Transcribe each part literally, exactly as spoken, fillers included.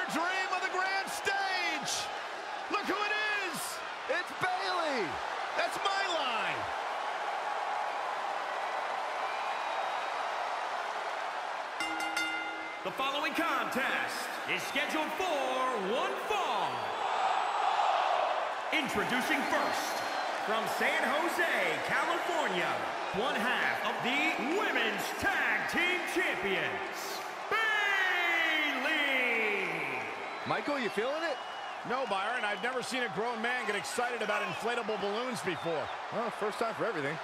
her dream of the grand stage. Look who it is. It's Bayley. That's my line. The following contest is scheduled for one fall. Introducing first, from San Jose, California, one half of the Women's Tag Team Champions, Bayley! Michael, you feeling it? No, Byron, I've never seen a grown man get excited about inflatable balloons before. Well, first time for everything.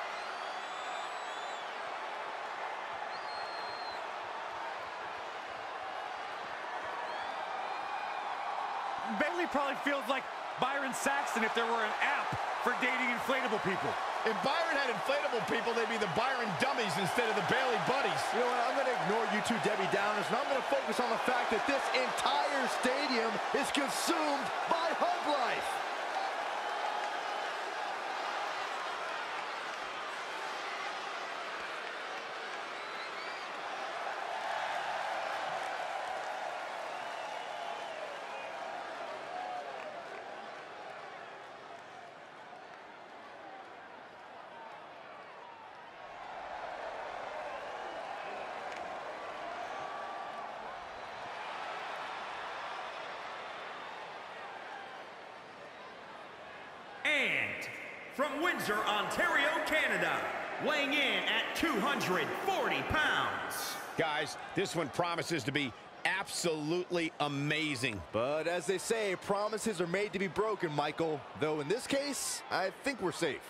Bayley probably feels like Byron Saxton if there were an app for dating inflatable people. If Byron had inflatable people, they'd be the Byron dummies instead of the Bayley buddies. You know what? I'm going to ignore you two Debbie Downers, and I'm going to focus on the fact that this entire stadium is consumed by hug life. And from Windsor, Ontario, Canada, weighing in at two hundred forty pounds. Guys, this one promises to be absolutely amazing. But as they say, promises are made to be broken, Michael. Though in this case, I think we're safe.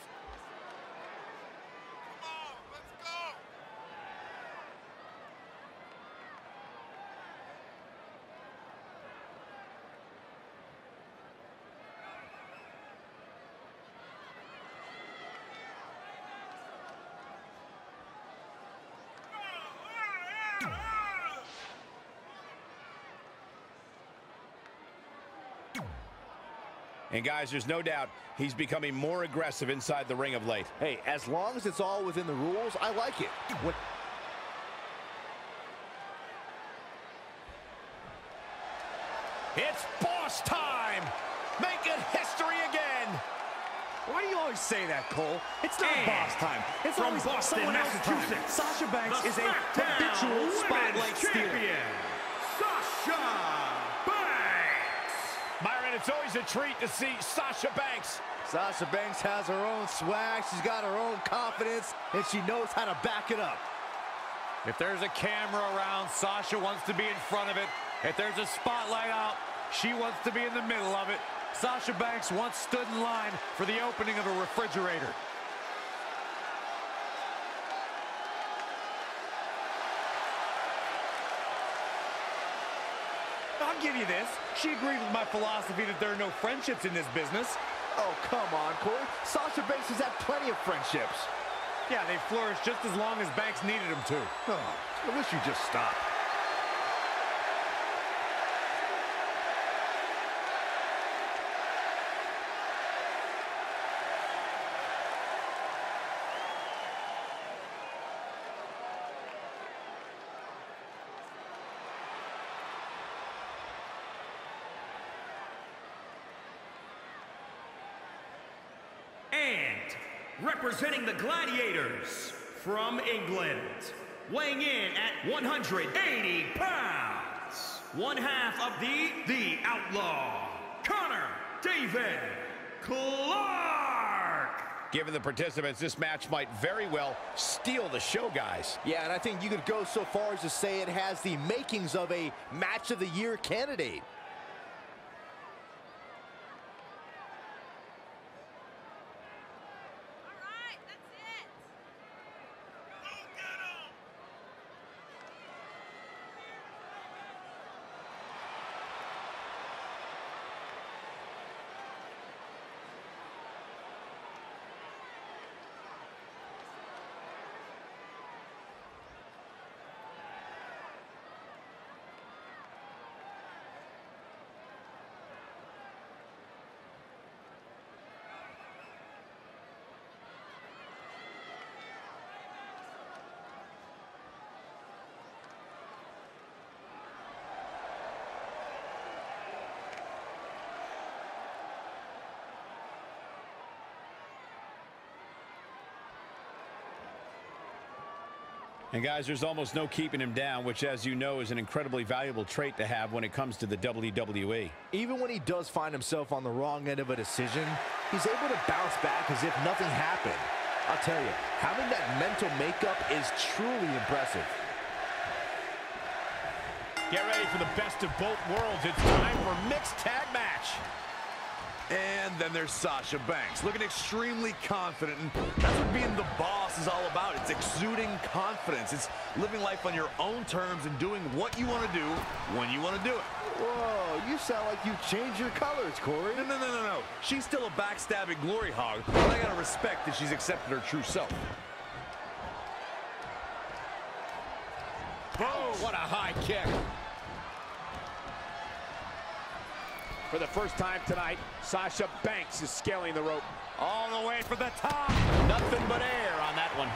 And guys, there's no doubt he's becoming more aggressive inside the ring of late. Hey, as long as it's all within the rules, I like it. When It's boss time! Making history again! Why do you always say that, Cole? It's not And boss time. It's from always Boston, someone else's time. Massachusetts, Sasha Banks the is a SmackDown habitual Women's spotlight stealer. Champion, Sasha Banks! Byron, it's always a treat to see Sasha Banks. Sasha Banks has her own swag, she's got her own confidence, and she knows how to back it up. If there's a camera around, Sasha wants to be in front of it. If there's a spotlight out, she wants to be in the middle of it. Sasha Banks once stood in line for the opening of a refrigerator. I'll give you this. She agrees with my philosophy that there are no friendships in this business. Oh, come on, Corey. Sasha Banks has had plenty of friendships. Yeah, they flourished just as long as Banks needed them to. Oh, I wish you'd just stop. And representing the Gladiators from England, weighing in at one hundred eighty pounds, one half of the The Outlaw, Connor David Clark. Given the participants, this match might very well steal the show, guys. Yeah, and I think you could go so far as to say it has the makings of a match of the year candidate. And guys, there's almost no keeping him down, which, as you know, is an incredibly valuable trait to have when it comes to the W W E. Even when he does find himself on the wrong end of a decision, he's able to bounce back as if nothing happened. I'll tell you, having that mental makeup is truly impressive. Get ready for the best of both worlds. It's time for mixed tag match. And then there's Sasha Banks, looking extremely confident, and that's what being the boss is all about. It's exuding confidence. It's living life on your own terms and doing what you want to do when you want to do it. Whoa, you sound like you changed your colors, Corey. No, no, no, no, no. She's still a backstabbing glory hog, but I gotta respect that she's accepted her true self. Oh, what a high kick. For the first time tonight, Sasha Banks is scaling the rope. All the way for the top. Nothing but air on that one.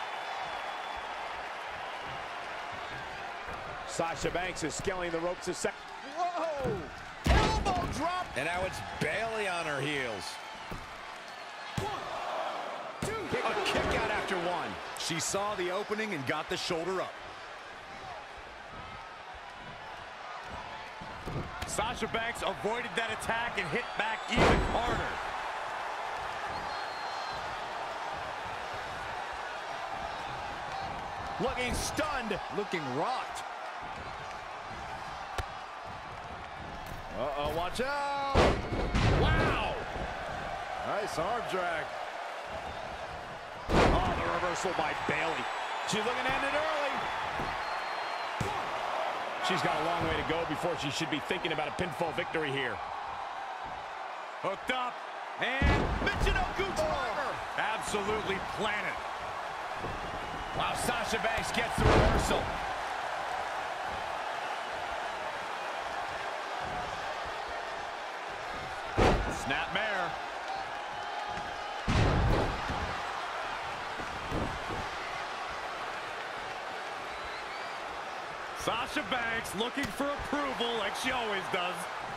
Sasha Banks is scaling the ropes a sec. Whoa! Elbow drop! And now it's Bayley on her heels. One, two, kick a kick out after one. She saw the opening and got the shoulder up. Sasha Banks avoided that attack and hit back even harder. Looking stunned. Looking rocked. Uh-oh, watch out! Wow! Nice arm drag. Oh, the reversal by Bayley. She's looking to end it early. She's got a long way to go before she should be thinking about a pinfall victory here. Hooked up, and Michinoku driver! absolutely planted. Wow, Sasha Banks gets the reversal. Snapmare. Sasha Banks looking for approval like she always does.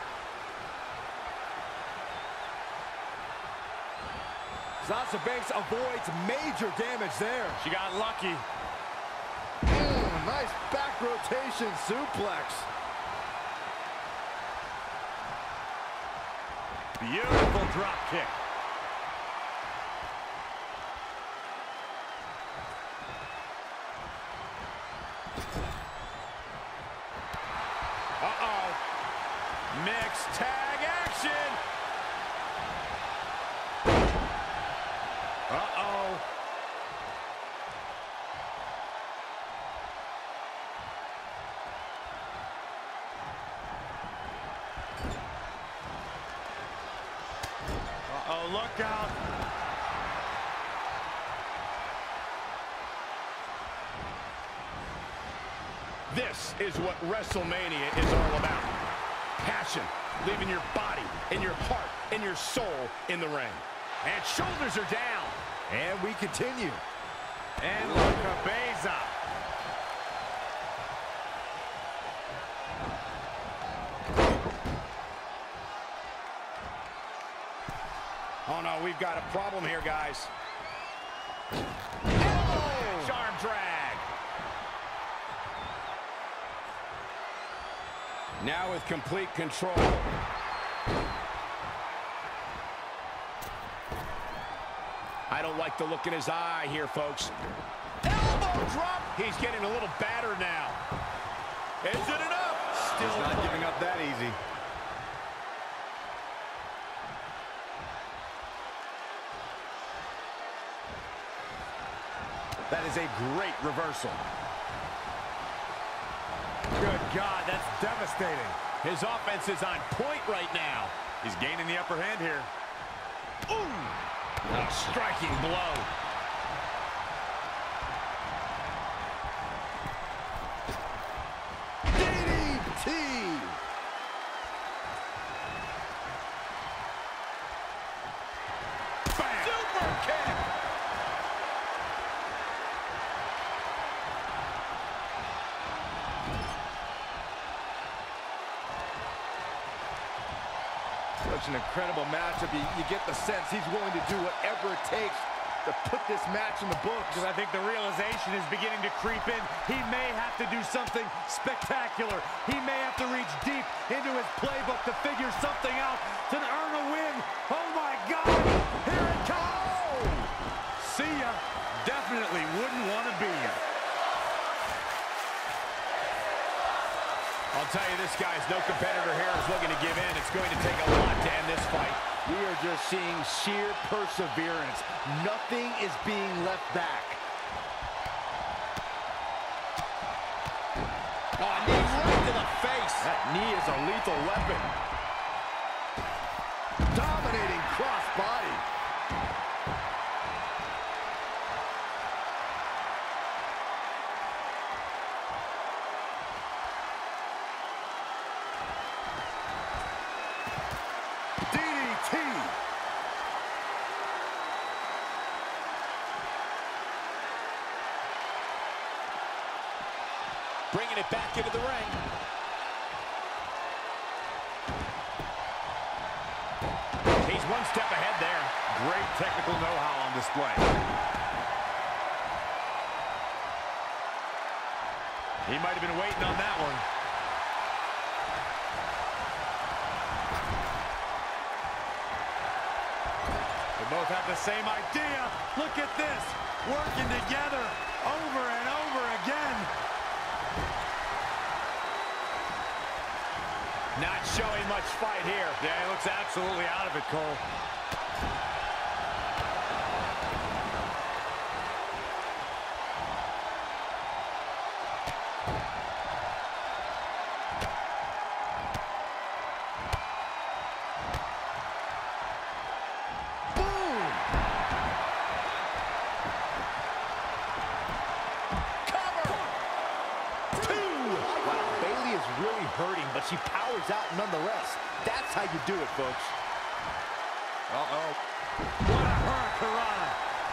Sasha Banks avoids major damage there. She got lucky. Mm, nice back rotation suplex. Beautiful drop kick. Uh-oh. Mixed tag action. Uh-oh. Uh-oh, look out. This is what WrestleMania is all about. Passion, leaving your body, and your heart, and your soul in the ring. And shoulders are down. And we continue. And Luca Beza. Oh, no, we've got a problem here, guys. Oh! Arm drag. Now with complete control. I don't like the look in his eye here, folks. Elbow drop. He's getting a little battered now. Is it enough? Still He's not giving up that easy. That is a great reversal. Good God, that's devastating. His offense is on point right now. He's gaining the upper hand here. Ooh! A striking blow. D D T! Bam. Super kick! Such an incredible matchup. You, you get the sense he's willing to do whatever it takes to put this match in the books. Because I think the realization is beginning to creep in. He may have to do something spectacular. He may have to reach deep into his playbook to figure something out to earn a win. Oh my God! Here it comes! Oh! See ya. Definitely wouldn't want to be ya. I'll tell you, this guy's no competitor here is looking to give in. It's going to take a lot to end this fight. We are just seeing sheer perseverance. Nothing is being left back. Oh, knee right to the face. That knee is a lethal weapon. Dominating cross body. D D T. Bringing it back into the ring. He's one step ahead there. Great technical know-how on display. He might have been waiting on that one. They both have the same idea. Look at this. Working together over and over again. Not showing much fight here. Yeah, he looks absolutely out of it, Cole. Really hurting, but she powers out nonetheless. That's how you do it, folks. Uh-oh. What a hurricanrana.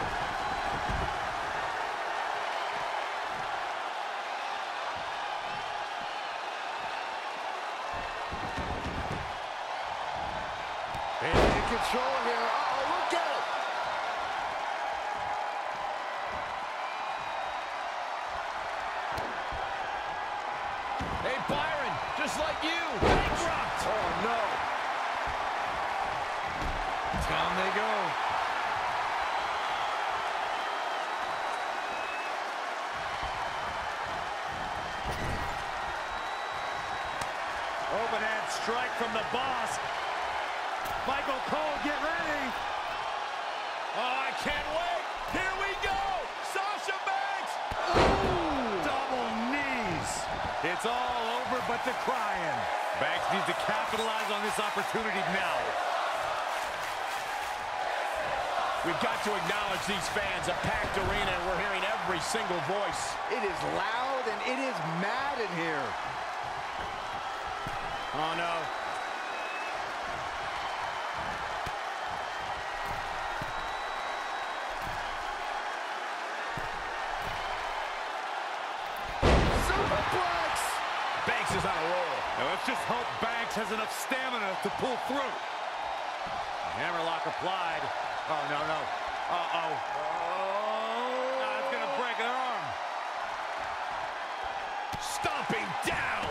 In control here. Uh-oh, look at it. Hey, Byron, just like you, bankrupt! Oh, no. Down they go. Overhand strike from the boss. Michael Cole, get ready. Oh, I can't wait! Here we go! Sasha Banks! Ooh, double knees. It's all over but the crying. Banks needs to capitalize on this opportunity now. We've got to acknowledge these fans, a packed arena, and we're hearing every single voice. It is loud and it is mad in here. Oh, no. Superplex! Banks is on a roll. Now let's just hope Banks has enough stamina to pull through. Hammerlock applied. Oh, no, no. Uh-oh. Oh, it's going to break her arm. Stomping down.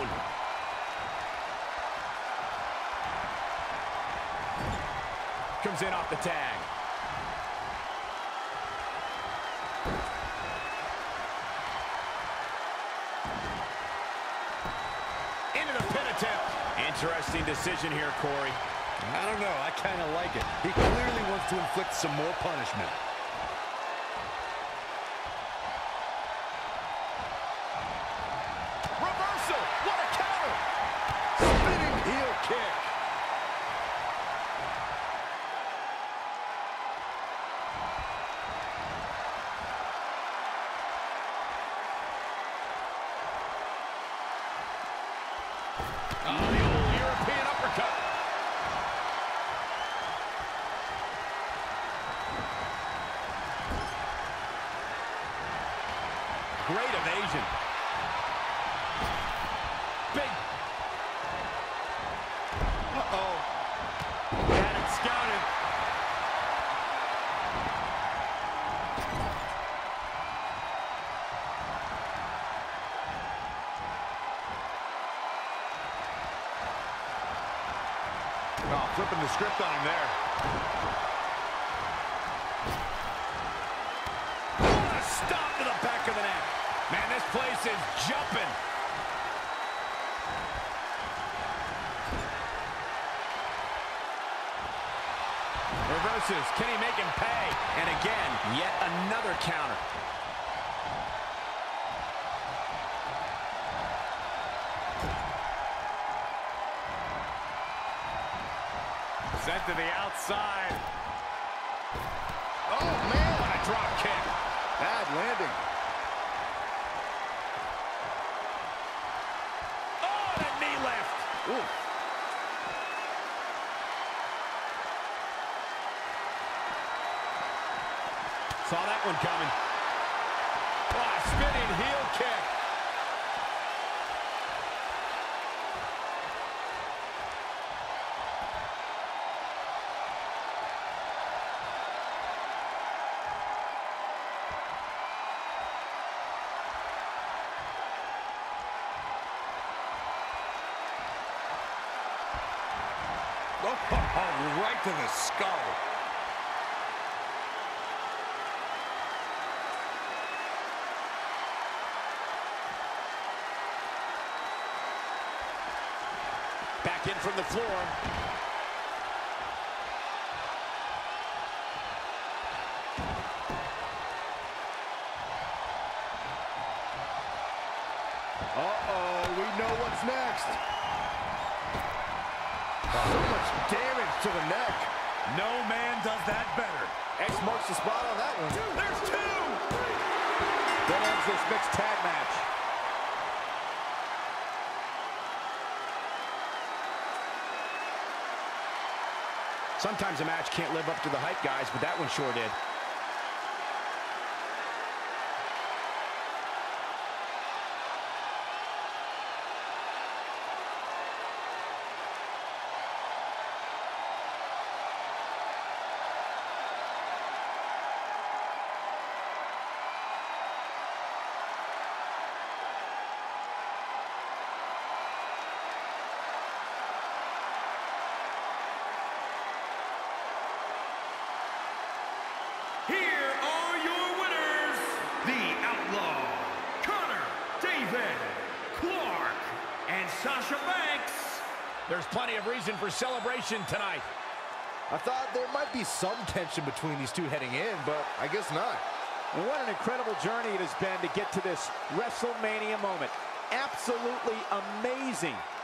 Comes in off the tag. Into the pin attempt. Interesting decision here, Corey. I don't know. I kind of like it. He clearly wants to inflict some more punishment. Reversal. What a counter. Spinning heel kick. Oh, the old European uppercut. Great evasion. Big. Uh-oh. Had it scouted. flipping the script on him there. What a stop to the back of the neck. Man, this place is jumping. Reverses. Can he make him pay? And again, yet another counter. Sent to the outside. Oh, man, what a drop kick. Bad landing. Oh, that knee lift. Ooh. Saw that one coming. Oh, a spinning heel kick. Oh, right to the skull. Back in from the floor. Uh-oh, we know what's next. So much damage to the neck. No man does that better. X marks the spot on that one. There's two. That ends this mixed tag match. Sometimes a match can't live up to the hype, guys, but that one sure did. Here are your winners, the Outlaw, Connor, David, Clark, and Sasha Banks. There's plenty of reason for celebration tonight. I thought there might be some tension between these two heading in, but I guess not. And what an incredible journey it has been to get to this WrestleMania moment. Absolutely amazing